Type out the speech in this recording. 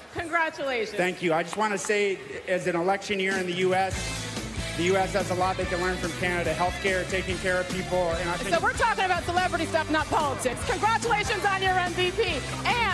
Congratulations. Thank you. I just want to say, as an election year in the U.S., the U.S. has a lot they can learn from Canada. Healthcare, taking care of people. And I think so we're talking about celebrity stuff, not politics. Congratulations on your MVP. And